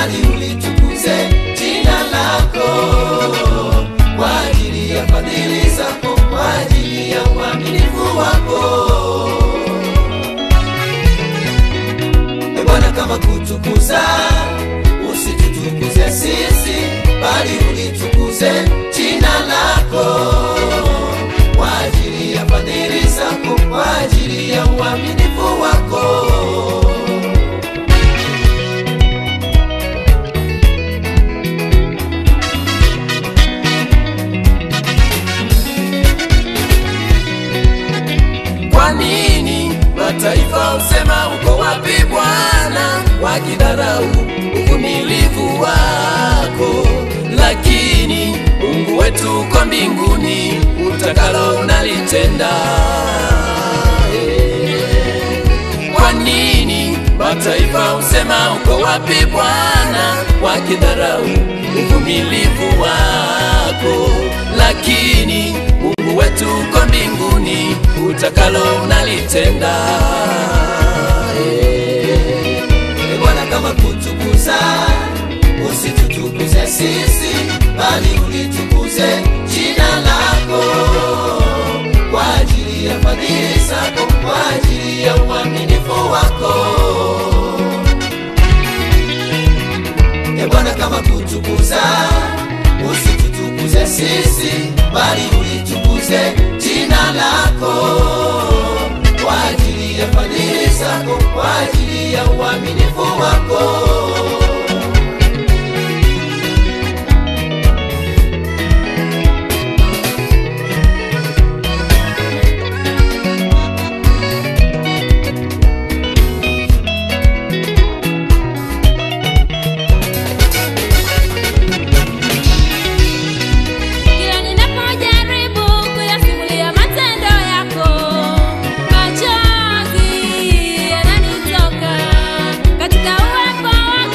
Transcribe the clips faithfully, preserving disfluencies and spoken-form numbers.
bali ulitukuze jina lako kwa ajili ya fadhili zako, kwa ajili ya uaminifu wako. E Bwana, kama kutukuza usitutukuze sisi, bali ulitukuze jina lako kwa ajili ya fadhili zako, kwa ajili ya uaminifu wako. Kwa nini mataifa usema uko wapi Bwana, wakidharau uvumilivu wako? Lakini Mungu wetu uko mbinguni, utakalo unalitenda. Kwa nini mataifa usema uko wapi Bwana, wakidharau uvumilivu wako? Lakini Mungu wetu uko mbinguni, utakalo unalitenda. E Bwana, kama kutukuza usitutukuze sisi, bali ulitukuze jina lako kwa ajili ya fadhili zako, kwa ajili ya uaminifu wako. E Bwana, kama kutukuza usitutukuze sisi, bali ulitukuze jina lako kwa ajili ya fadhili zako, kwa ajili ya uaminifu wako. Katika uwepo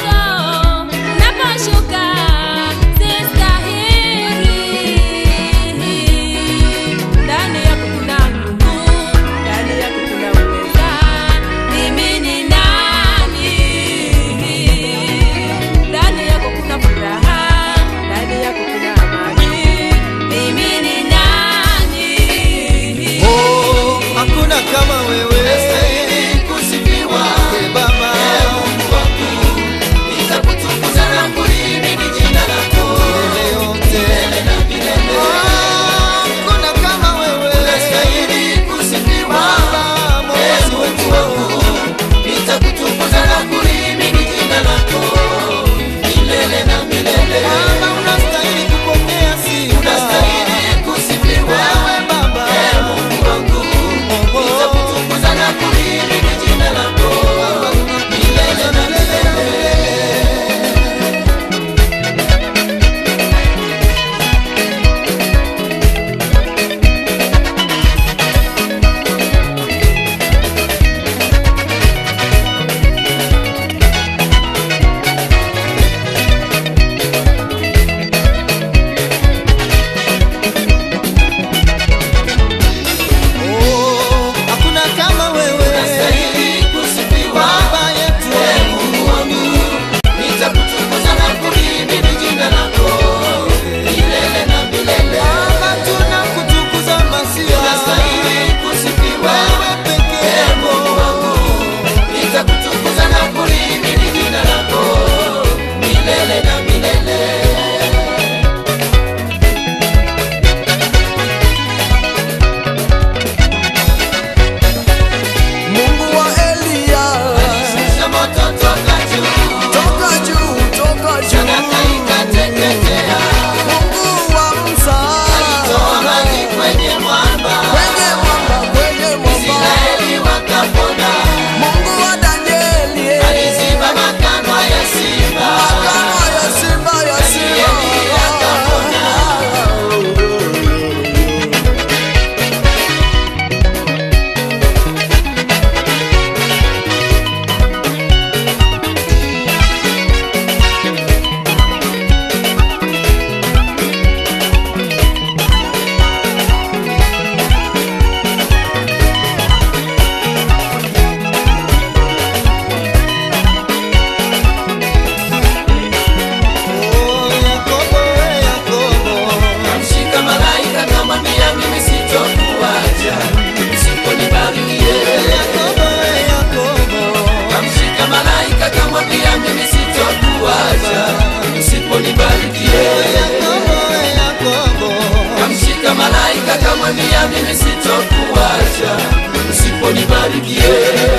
nakwambia mimi sitokuacha usiponibariki.